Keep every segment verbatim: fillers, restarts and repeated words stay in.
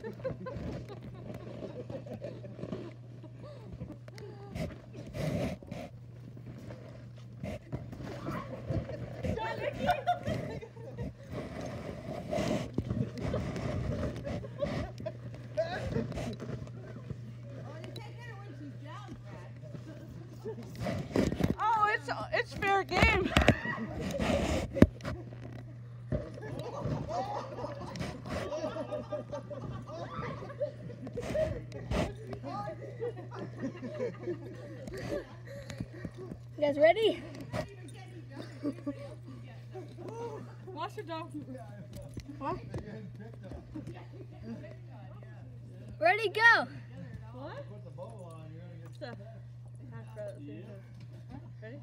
Oh, it's it's fair game. You guys ready? Watch your dog. Huh? Ready, go! What? Put the bow on, you're gonna get stuff. Ready?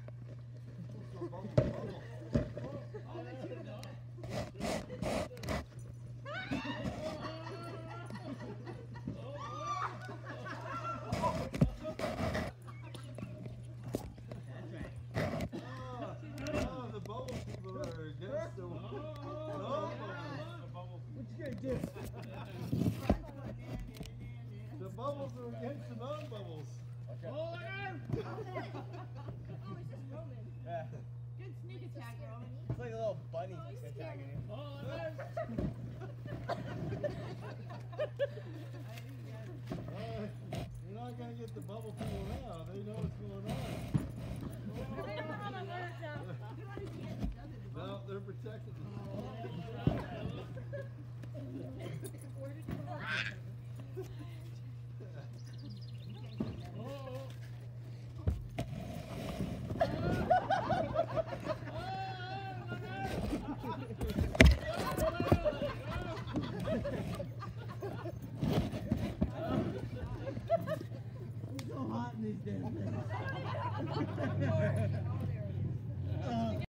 The bubbles are against the non-bubbles. Okay. Oh, it's just Roman. Yeah. Good sneak attack, Roman. It's like a little bunny attacking him. Oh, uh, you're not going to get the bubble people now. They know what's going on. They don't know how to learn now. No, they're protected. It's so hot in these days.